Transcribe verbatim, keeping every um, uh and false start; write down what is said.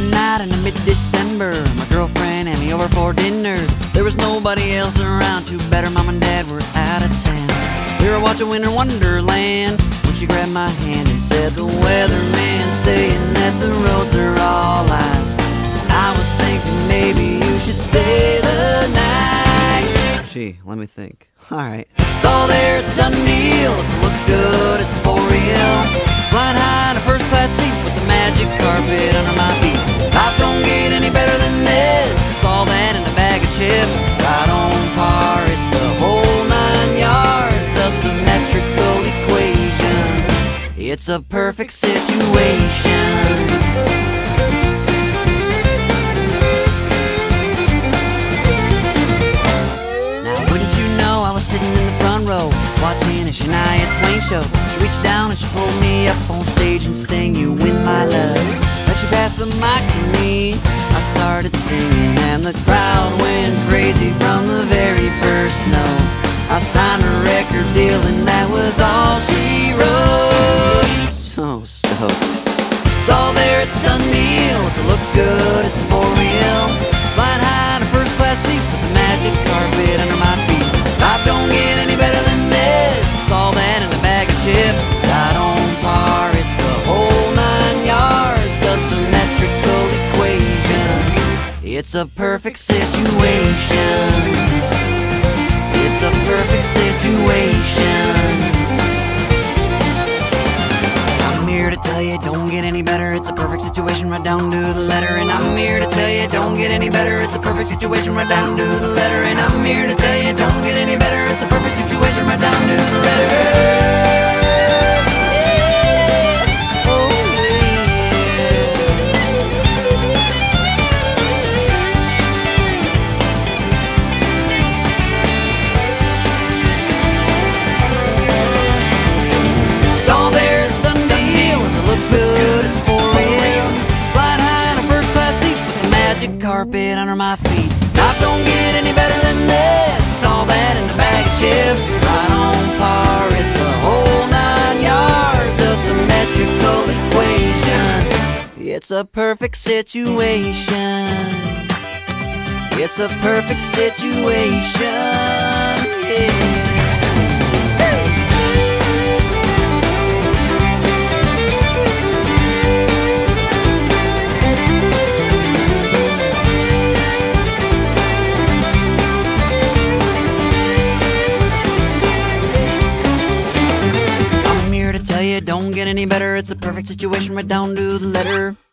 One night in the mid-December, my girlfriend had me over for dinner. There was nobody else around, too bad her mom and dad were out of town. We were watching Winter Wonderland when she grabbed my hand and said, "The weatherman's saying that the roads are all ice. I was thinking maybe you should stay the night." Gee, let me think. Alright. It's all there, it's a done deal. It looks good, it's for real. Flying high in a first class seat with the magic carpet under my feet. Life don't get any better than this. It's all that in a bag of chips. Right on par, it's the whole nine yards. A symmetrical equation. It's a perfect situation. Watching a Shania Twain show. She reached down and she pulled me up on stage and sang "You Win My Love." Then she passed the mic to me. I started singing and the crowd went crazy from the very first note. I signed a record deal and that was all she wrote. So stoked. It's all there, it's a done deal. It looks good, it's for real. Flying high in a first class seat with the magic carpet under my feet. Life don't get any better than this. It's all that in a bag of chips. Right on par, it's the whole nine yards. A symmetrical equation. It's a perfect situation. It's a perfect situation. I'm here to tell you, don't get any better. It's a perfect situation right down to the letter. And I'm here to tell you, don't get any better. It's a perfect situation right down to the letter. And I'm here to tell you, don't get any better. It's a perfect situation right down to the letter. Yeah. Oh, yeah. It's all there, it's done deal. It looks good, it's for real. Flying high in a first class seat with the magic carpet under my feet. Life don't get any better than this. It's all that in the bag of chips. Right on par, it's the whole nine yards. A symmetrical equation. It's a perfect situation. It's a perfect situation. Yeah. Don't get any better, it's a perfect situation right down to the letter.